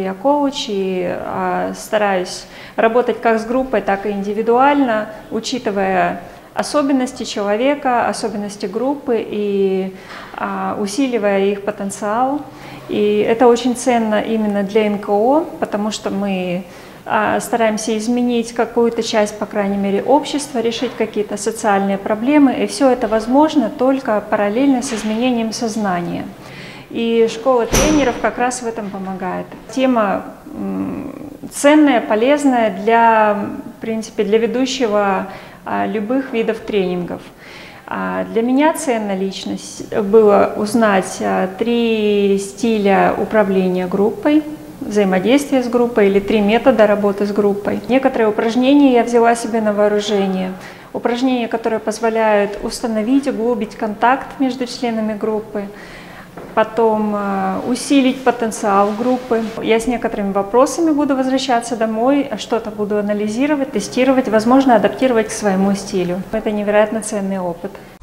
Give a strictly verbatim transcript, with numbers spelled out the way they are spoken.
я коуч и стараюсь работать как с группой, так и индивидуально, учитывая особенности человека, особенности группы и усиливая их потенциал. И это очень ценно именно для эн ка о, потому что мы стараемся изменить какую-то часть, по крайней мере, общества, решить какие-то социальные проблемы, и все это возможно только параллельно с изменением сознания. И школа тренеров как раз в этом помогает. Тема ценная, полезная для, в принципе, для ведущего любых видов тренингов. Для меня ценно лично было узнать три стиля управления группой, взаимодействие с группой или три метода работы с группой. Некоторые упражнения я взяла себе на вооружение. Упражнения, которые позволяют установить, углубить контакт между членами группы, потом усилить потенциал группы. Я с некоторыми вопросами буду возвращаться домой, что-то буду анализировать, тестировать, возможно, адаптировать к своему стилю. Это невероятно ценный опыт.